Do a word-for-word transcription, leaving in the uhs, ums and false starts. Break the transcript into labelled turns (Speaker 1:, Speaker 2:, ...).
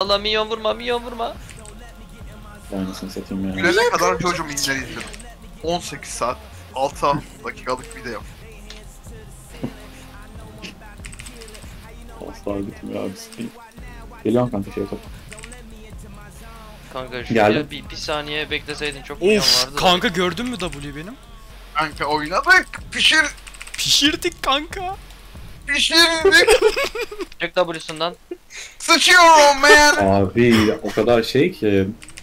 Speaker 1: Allah milyon vurma, milyon vurma.
Speaker 2: Aynısını satayım ya.
Speaker 3: Gülene kadar Jojo Minleri izledim. on sekiz saat, altı dakikalık video.
Speaker 2: Asla bitmiyor abi. Sikeyim. Geliyorum kanka şey top.
Speaker 1: Kanka
Speaker 2: Geldim.
Speaker 1: şuraya bir, bir saniye bekleseydin çok milyon
Speaker 4: Of
Speaker 1: vardı.
Speaker 4: kanka gördün mü W benim?
Speaker 3: Kanka oynadık, pişir,
Speaker 4: Pişirdik kanka.
Speaker 3: pişirdik,
Speaker 1: Çık W'sundan.
Speaker 3: sıçıyorum man.
Speaker 2: Abi o kadar şey ki